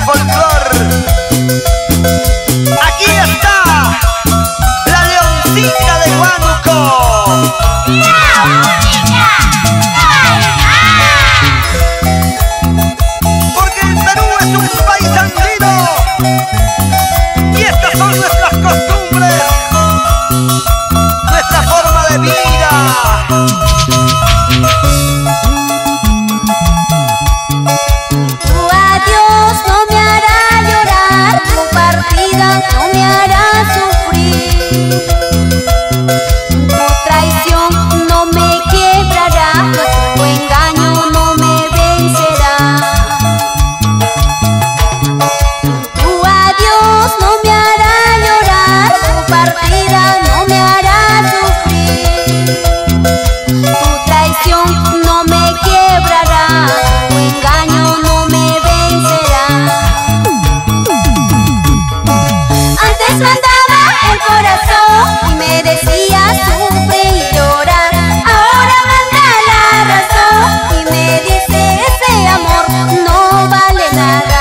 folclor. Aquí está la leoncita de Huánuco. ¡La única! Porque el Perú es un país andino y estas son nuestras costumbres, nuestra forma de vida. Tu adiós no me hará llorar, tu partida no me hará sufrir. Tu traición no me quebrará, tu engaño no me vencerá. Tu adiós no me hará llorar, tu partida no me hará sufrir. Tu traición no me quebrará, tu engaño no me vencerá. Antes mandaba el corazón y me decía sufre y llora. Ahora manda la razón y me dice ese amor no vale nada.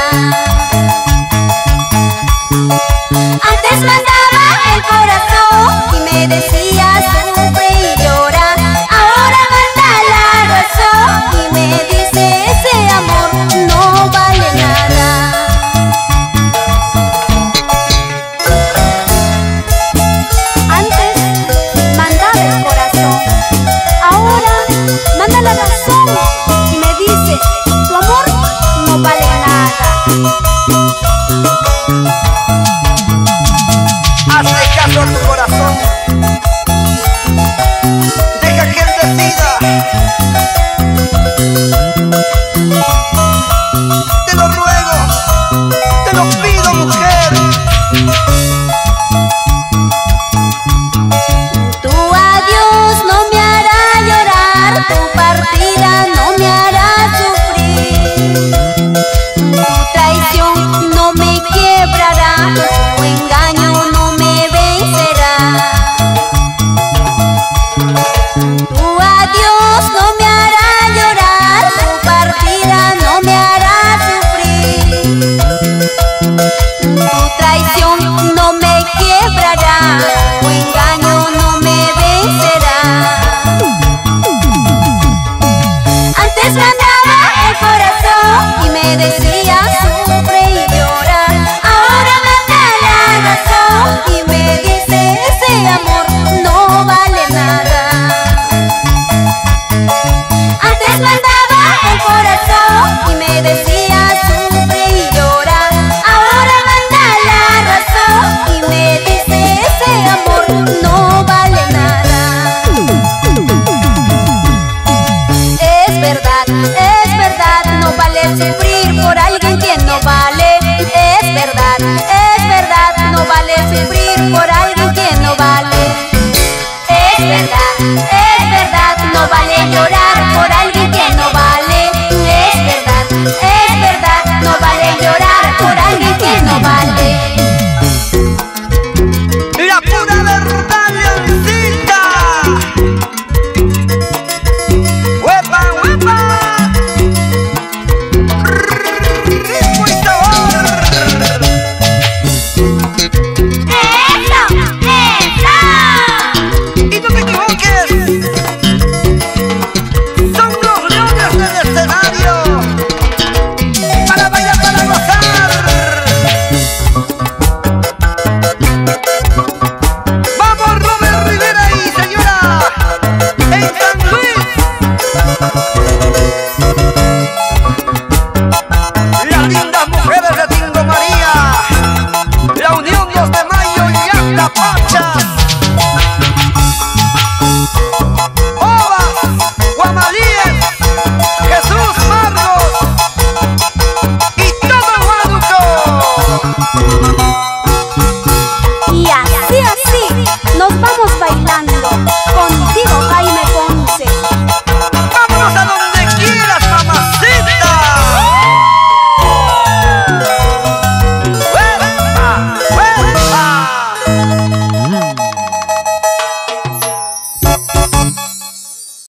Antes mandaba el corazón y me decía sufre y llora. Ahora manda la razón y me dice ese amor no vale nada. Antes mandaba el corazón, ahora manda la razón y me dice tu amor no vale nada. Hazle caso a tu corazón, deja que él decida. Te lo ruego, te lo pido, mujer. Tu adiós no me hará llorar, tu partida no me hará sufrir. Tu traición no me quebrará, tu engaño no me vencerá. Tu adiós no me hará llorar, tu partida no me hará sufrir. Tu traición no me quebrará, tu engaño no me vencerá. Antes mandaba el corazón y me decía sufre y llora. Ahora manda la razón y me dice ese amor no vale nada. Antes mandaba el corazón y me decía sufre y llora. Ahora manda la razón y me dice ese amor no vale nada. Es verdad, no vale sufrir por alguien que no vale. Es verdad, no vale sufrir por alguien que no vale. Es verdad, no vale llorar por alguien que no vale. Es verdad,